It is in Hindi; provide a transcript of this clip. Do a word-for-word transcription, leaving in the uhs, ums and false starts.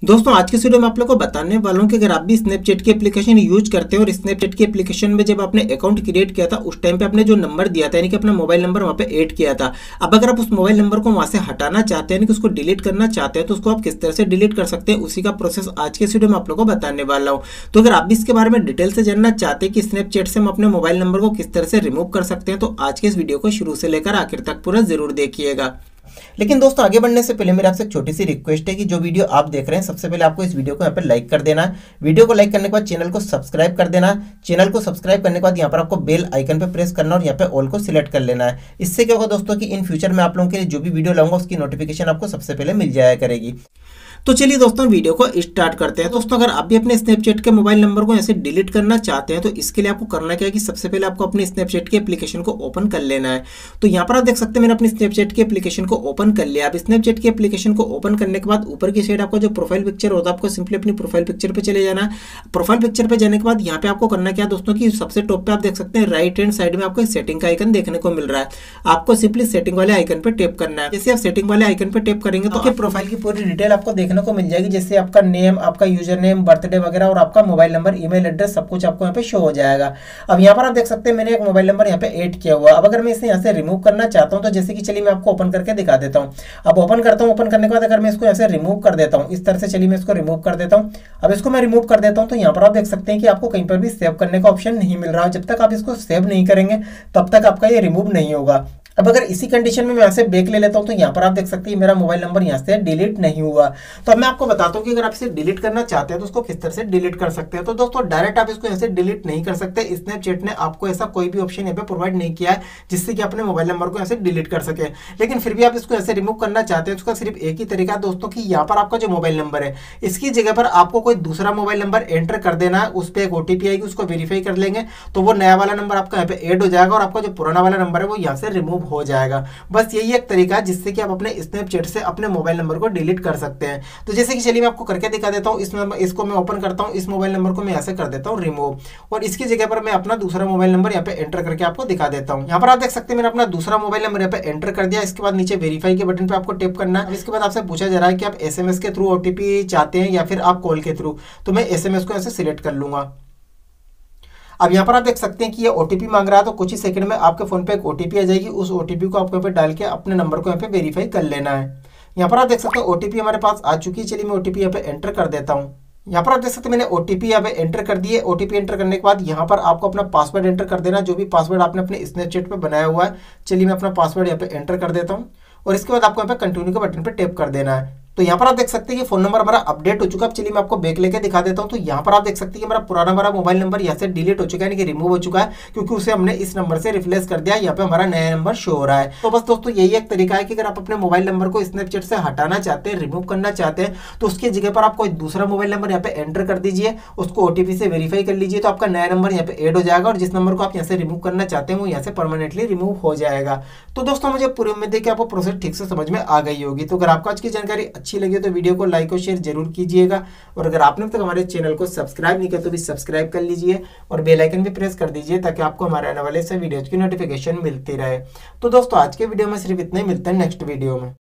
दोस्तों आज के वीडियो में आप लोगों को बताने वाला हूं कि अगर आप भी स्नैपचैट की एप्लीकेशन यूज करते हो और स्नैपचैट की एप्लीकेशन में जब आपने अकाउंट क्रिएट किया था उस टाइम पे आपने जो नंबर दिया था यानी कि अपना मोबाइल नंबर वहां पे ऐड किया था। अब अगर आप उस मोबाइल नंबर को वहां से हटाना चाहते हैं यानी कि उसको डिलीट करना चाहते हैं तो उसको आप किस तरह से डिलीट कर सकते हैं, उसी का प्रोसेस आज के वीडियो में आप लोगों को बताने वाला हूँ। तो अगर आप भी इसके बारे में डिटेल से जानना चाहते हैं कि स्नैपचैट से हम अपने मोबाइल नंबर को किस तरह से रिमूव कर सकते हैं तो आज के इस वीडियो को शुरू से लेकर आखिर तक पूरा जरूर देखिएगा। लेकिन दोस्तों आगे बढ़ने से पहले मेरे आपसे एक छोटी सी रिक्वेस्ट है कि जो वीडियो आप देख रहे हैं सबसे पहले आपको इस वीडियो को यहाँ पे लाइक कर देना है। वीडियो को लाइक करने के बाद चैनल को सब्सक्राइब कर देना। चैनल को सब्सक्राइब करने के बाद यहाँ पर आपको बेल आइकन पे प्रेस करना और यहाँ पे ऑल को सिलेक्ट कर लेना है। इससे क्या होगा दोस्तों कि इन फ्यूचर में आप लोगों के लिए जो भी वीडियो लाऊंगा उसकी नोटिफिकेशन आपको सबसे पहले मिल जाया करेगी। तो चलिए दोस्तों वीडियो को स्टार्ट करते हैं। दोस्तों अगर आप भी अपने स्नैपचैट के मोबाइल नंबर को ऐसे डिलीट करना चाहते हैं तो इसके लिए आपको करना क्या है कि सबसे पहले आपको अपने स्नैपचैट की एप्लीकेशन को ओपन कर लेना है। तो यहाँ पर आप देख सकते हैं मैंने अपनी स्नैपचैट की एप्लीकेशन को ओपन कर लिया। अब स्नैपचैट की एप्लीकेशन को ओपन करने के बाद ऊपर की साइड आपका जो प्रोफाइल पिक्चर होता है आपको सिंपली अपनी प्रोफाइल पिक्चर पर चले जाना। प्रोफाइल पिक्चर पर जाने के बाद यहाँ पे आपको करना क्या दोस्तों की सबसे टॉप पे आप देख सकते हैं राइट हैंड साइड में आपको सेटिंग का आइकन देखने को मिल रहा है। आपको सिंपली सेटिंग वाले आइकन पर टैप करना है। जैसे आप सेटिंग वाले आइकन पर टैप करेंगे तो प्रोफाइल की पूरी डिटेल आपको देखने को मिल जाएगी, जैसे आपका नेम, आपका यूजर नेम, बर्थडे वगैरह और आपका मोबाइल नंबर, ईमेल एड्रेस सब कुछ आपको यहाँ पे शो हो जाएगा। अब यहाँ पर आप देख सकते हैं मैंने एक मोबाइल नंबर यहाँ पे ऐड किया हुआ। अब अगर मैं इसे यहाँ से रिमूव करना चाहता हूँ तो जैसे कि चलिए मैं आपको ओपन करके दिखा देता हूँ। अब ओपन करता हूँ, ओपन करने के बाद अगर मैं इसको यहाँ से रिमूव कर देता हूँ इस तरह से, चलिए मैं इसको रिमूव कर देता हूँ। अब इसको मैं रिमूव कर देता हूँ तो यहाँ पर आप देख सकते हैं कि आपको कहीं पर भी सेव करने का ऑप्शन नहीं मिल रहा है। जब तक आप इसको सेव नहीं करेंगे तब तक आपका ये रिमूव नहीं होगा। अब अगर इसी कंडीशन में मैं यहाँ से बैक ले लेता हूँ तो यहाँ पर आप देख सकते हैं मेरा मोबाइल नंबर यहाँ से डिलीट नहीं हुआ। तो अब मैं आपको बताता हूँ कि अगर आप इसे डिलीट करना चाहते हैं तो उसको किस तरह से डिलीट कर सकते हैं। तो दोस्तों डायरेक्ट आप इसको यहाँ से डिलीट नहीं कर सकते। स्नैपचैट ने आपको ऐसा कोई भी ऑप्शन यहाँ पे प्रोवाइड नहीं किया है जिससे कि अपने मोबाइल नंबर को यहाँ से डिलीट कर सके। लेकिन फिर भी आप इसको ऐसे रिमूव करना चाहते हैं उसका सिर्फ एक ही तरीका है दोस्तों की यहाँ पर आपका जो मोबाइल नंबर है इसकी जगह पर आपको कोई दूसरा मोबाइल नंबर एंटर कर देना है। उस पर एक ओटीपी आएगी, उसको वेरीफाई कर लेंगे तो वो नया वाला नंबर आपका यहाँ पे ऐड हो जाएगा और आपका जो पुराना वाला नंबर है वो यहाँ से रिमूव हो जाएगा। बस यही एक तरीका है जिससे कि आप अपने स्नैपचैट से अपने मोबाइल नंबर को डिलीट कर सकते हैं। तो जैसे कि चलिए मैं आपको करके दिखा देता हूँ। इस इसको मैं ओपन करता हूँ, इस मोबाइल नंबर को मैं ऐसे कर देता हूँ रिमूव और इसकी जगह पर मैं अपना दूसरा मोबाइल नंबर यहाँ पे एंटर करके आपको दिखा देता हूँ। यहाँ पर आप देख सकते हैं मैंने अपना दूसरा मोबाइल नंबर यहाँ पे एंटर कर दिया। इसके बाद नीचे वेरीफाई के बटन पे आपको टैप करना है। इसके बाद आपसे पूछा जा रहा है कि आप एसएमएस के थ्रू ओटीपी चाहते हैं या फिर आप कॉल के थ्रू, तो मैं एसएमएस को ऐसे सिलेक्ट कर लूंगा। अब यहाँ पर आप देख सकते हैं कि ये ओटीपी मांग रहा है तो कुछ ही सेकंड में आपके फोन पे एक ओटीपी आ जाएगी। उस ओटीपी को आपको यहाँ पे डाल के अपने नंबर को यहाँ पे वेरीफाई कर लेना है। यहाँ पर आप देख सकते हैं ओटीपी हमारे पास आ चुकी है। चलिए मैं ओटीपी यहाँ पे एंटर कर देता हूँ। यहाँ पर आप देख सकते हैं मैंने ओटीपी यहाँ पे एंटर कर दिए। ओटीपी एंटर करने के बाद यहाँ पर आपको अपना पासवर्ड एंटर कर देना, जो भी पासवर्ड आपने अपने स्नैपचैट पे बनाया हुआ है। चलिए मैं अपना पासवर्ड यहाँ पे एंटर कर देता हूँ और इसके बाद आपको यहाँ पे कंटिन्यू के बटन पे टैप कर देना है। तो यहाँ पर आप देख सकते हैं कि फोन नंबर हमारा अपडेट हो चुका है। चलिए मैं आपको बैक लेके दिखा देता हूँ। तो यहाँ पर आप देख सकते हैं कि मेरा पुराना हमारा मोबाइल नंबर यहाँ से डिलीट हो चुका है, यानी कि रिमूव हो चुका है, क्योंकि उसे हमने इस नंबर से रिप्लेस कर दिया। यहाँ पे हमारा नया नंबर शो हो रहा है। तो बस दोस्तों यही एक तरीका है कि अगर आप अपने मोबाइल नंबर को स्नैपचैट से हटाना चाहते हैं, रिमूव करना चाहते हैं, तो उसकी जगह पर आप कोई दूसरा मोबाइल नंबर यहाँ पे एंटर कर दीजिए, उसको ओटीपी से वेरीफाई कर लीजिए तो आपका नया नंबर यहाँ पे ऐड हो जाएगा और जिस नंबर को आप यहाँ से रिमूव करना चाहते हैं वो यहाँ से परमानेंटली रिमूव हो जाएगा। तो दोस्तों मुझे पूरी उम्मीद है कि आपको प्रोसेस ठीक से समझ में आ गई होगी। तो अगर आपको आज की जानकारी अच्छी लगी तो वीडियो को लाइक और शेयर जरूर कीजिएगा और अगर आपने अब तक हमारे चैनल को सब्सक्राइब नहीं किया तो भी सब्सक्राइब कर लीजिए और बेल आइकन भी प्रेस कर दीजिए ताकि आपको हमारे आने वाले से वीडियोज की नोटिफिकेशन मिलती रहे। तो दोस्तों आज के वीडियो में सिर्फ इतना ही, मिलते हैं नेक्स्ट वीडियो में।